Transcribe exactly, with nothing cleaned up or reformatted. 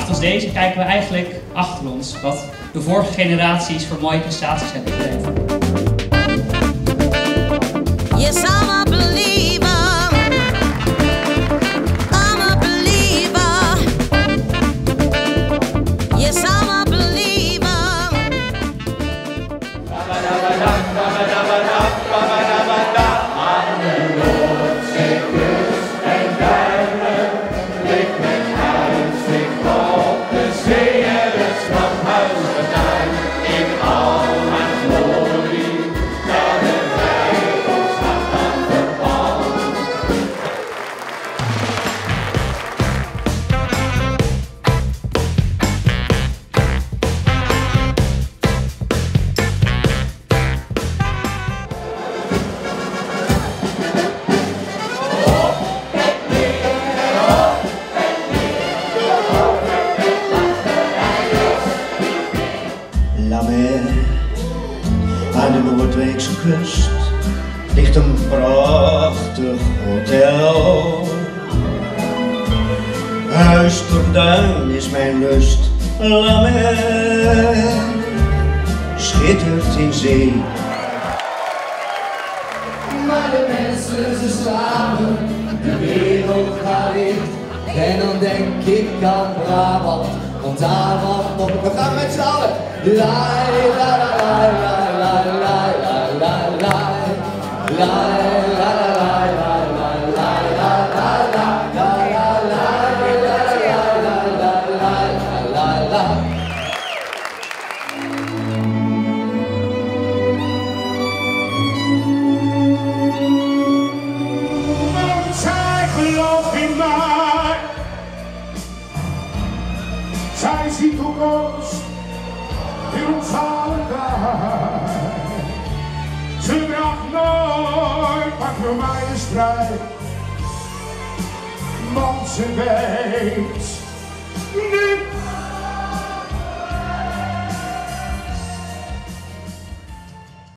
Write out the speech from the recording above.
nacht als deze kijken we eigenlijk achter ons wat de vorige generaties voor mooie prestaties hebben geleverd. Yes, I'm a believer. I'm a believer. Yes, I'm a believer. Aan de Noordzee kust en duinen, blik met uitzicht op de zee en het strand Huis ter Duin. In al haar glorie, dat het wij ons hart aan verband. La mer, aan de Noordwijkse kust, ligt een prachtig hotel. Huis ter Duin is mijn lust, la mer, schittert in zee. Maar de mensen, ze slapen, de wereld gaat licht. En dan denk ik aan Brabant, want daar wacht nog. We gaan met z'n allen. La la la la la la la la la la. La la la la la la la la la la la la la. Zij gelooft in mij. Zij ziet toekomst in ons allebei. Ze draagt nooit maar voor mij een strijd, want ze weet, nu